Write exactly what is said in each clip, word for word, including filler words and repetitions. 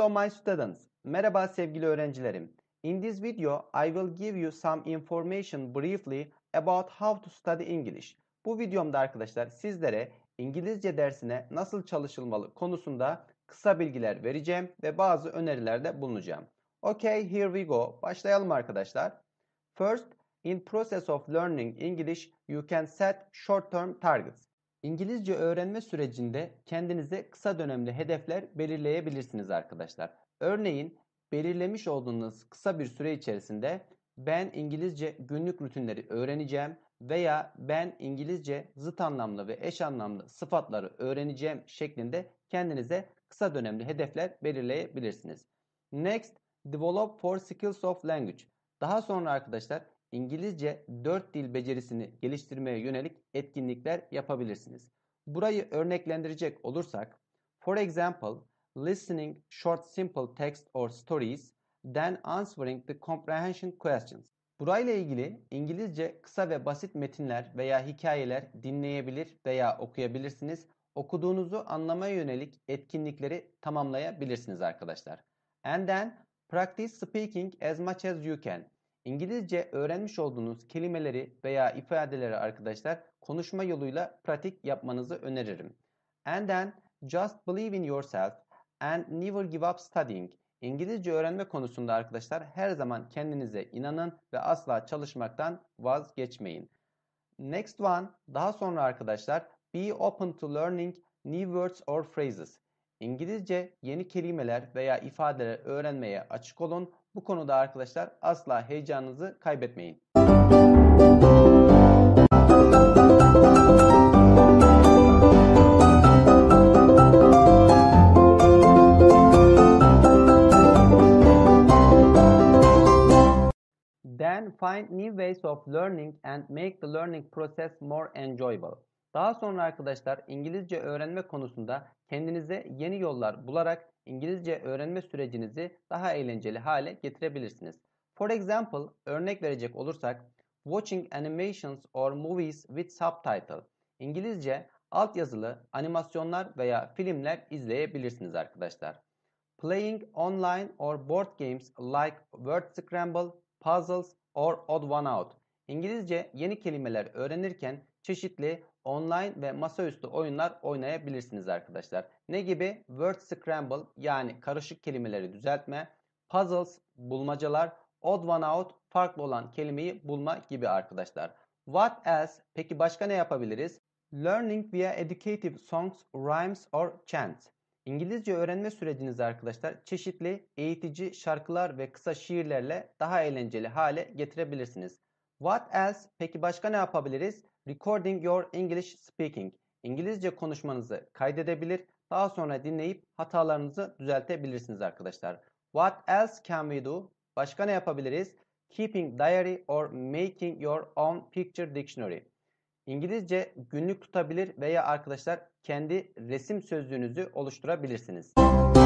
Hello my students. Merhaba sevgili öğrencilerim. In this video, I will give you some information briefly about how to study English. Bu videomda arkadaşlar sizlere İngilizce dersine nasıl çalışılmalı konusunda kısa bilgiler vereceğim ve bazı önerilerde bulunacağım. Okay, here we go. Başlayalım arkadaşlar. First, in process of learning English, you can set short-term targets. İngilizce öğrenme sürecinde kendinize kısa dönemli hedefler belirleyebilirsiniz arkadaşlar. Örneğin belirlemiş olduğunuz kısa bir süre içerisinde ben İngilizce günlük rutinleri öğreneceğim veya ben İngilizce zıt anlamlı ve eş anlamlı sıfatları öğreneceğim şeklinde kendinize kısa dönemli hedefler belirleyebilirsiniz. Next, develop four skills of language. Daha sonra arkadaşlar İngilizce dört dil becerisini geliştirmeye yönelik etkinlikler yapabilirsiniz. Burayı örneklendirecek olursak, for example, listening short simple text or stories, then answering the comprehension questions. Burayla ilgili İngilizce kısa ve basit metinler veya hikayeler dinleyebilir veya okuyabilirsiniz. Okuduğunuzu anlamaya yönelik etkinlikleri tamamlayabilirsiniz arkadaşlar. And then practice speaking as much as you can. İngilizce öğrenmiş olduğunuz kelimeleri veya ifadeleri arkadaşlar konuşma yoluyla pratik yapmanızı öneririm. And then just believe in yourself and never give up studying. İngilizce öğrenme konusunda arkadaşlar her zaman kendinize inanın ve asla çalışmaktan vazgeçmeyin. Next one, daha sonra arkadaşlar be open to learning new words or phrases. İngilizce yeni kelimeler veya ifadeler öğrenmeye açık olun. Bu konuda arkadaşlar asla heyecanınızı kaybetmeyin. Then find new ways of learning and make the learning process more enjoyable. Daha sonra arkadaşlar İngilizce öğrenme konusunda kendinize yeni yollar bularak İngilizce öğrenme sürecinizi daha eğlenceli hale getirebilirsiniz. For example, örnek verecek olursak, watching animations or movies with subtitle. İngilizce altyazılı animasyonlar veya filmler izleyebilirsiniz arkadaşlar. Playing online or board games like word scramble, puzzles or odd one out. İngilizce yeni kelimeler öğrenirken çeşitli online ve masaüstü oyunlar oynayabilirsiniz arkadaşlar. Ne gibi? Word scramble yani karışık kelimeleri düzeltme, puzzles bulmacalar, odd one out farklı olan kelimeyi bulma gibi arkadaşlar. What else? Peki başka ne yapabiliriz? Learning via educative songs, rhymes or chants. İngilizce öğrenme sürecinizde arkadaşlar çeşitli eğitici şarkılar ve kısa şiirlerle daha eğlenceli hale getirebilirsiniz. What else? Peki başka ne yapabiliriz? Recording your English speaking. İngilizce konuşmanızı kaydedebilir, daha sonra dinleyip hatalarınızı düzeltebilirsiniz arkadaşlar. What else can we do? Başka ne yapabiliriz? Keeping diary or making your own picture dictionary. İngilizce günlük tutabilir veya arkadaşlar kendi resim sözlüğünüzü oluşturabilirsiniz.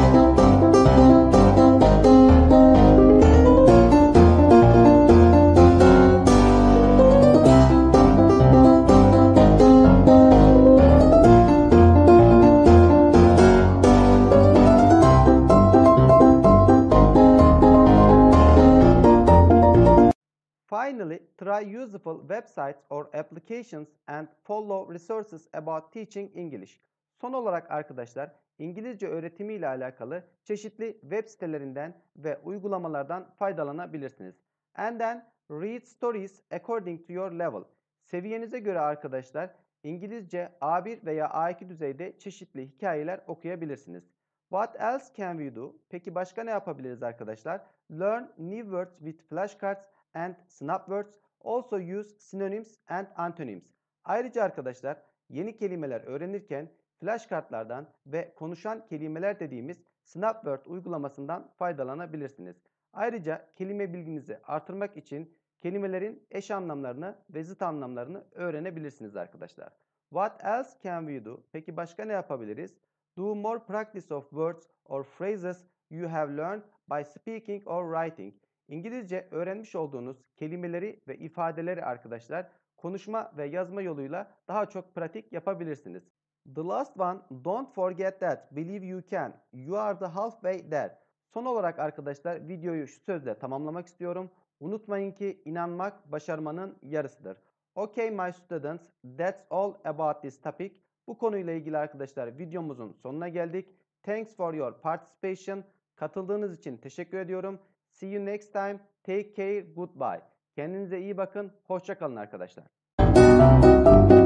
Finally, try useful websites or applications and follow resources about teaching English. Son olarak arkadaşlar İngilizce öğretimi ile alakalı çeşitli web sitelerinden ve uygulamalardan faydalanabilirsiniz. And then read stories according to your level. Seviyenize göre arkadaşlar İngilizce A bir veya A iki düzeyde çeşitli hikayeler okuyabilirsiniz. What else can we do? Peki başka ne yapabiliriz arkadaşlar? Learn new words with flashcards and snapwords. Also use synonyms and antonyms. Ayrıca arkadaşlar yeni kelimeler öğrenirken flashkartlardan ve konuşan kelimeler dediğimiz Snapword uygulamasından faydalanabilirsiniz. Ayrıca kelime bilginizi artırmak için kelimelerin eş anlamlarını ve zıt anlamlarını öğrenebilirsiniz arkadaşlar. What else can we do? Peki başka ne yapabiliriz? Do more practice of words or phrases you have learned by speaking or writing. İngilizce öğrenmiş olduğunuz kelimeleri ve ifadeleri arkadaşlar konuşma ve yazma yoluyla daha çok pratik yapabilirsiniz. The last one, don't forget that, believe you can. You are the halfway there. Son olarak arkadaşlar videoyu şu sözle tamamlamak istiyorum. Unutmayın ki inanmak başarmanın yarısıdır. Okay my students, that's all about this topic. Bu konuyla ilgili arkadaşlar videomuzun sonuna geldik. Thanks for your participation. Katıldığınız için teşekkür ediyorum. See you next time. Take care. Goodbye. Kendinize iyi bakın. Hoşça kalın arkadaşlar.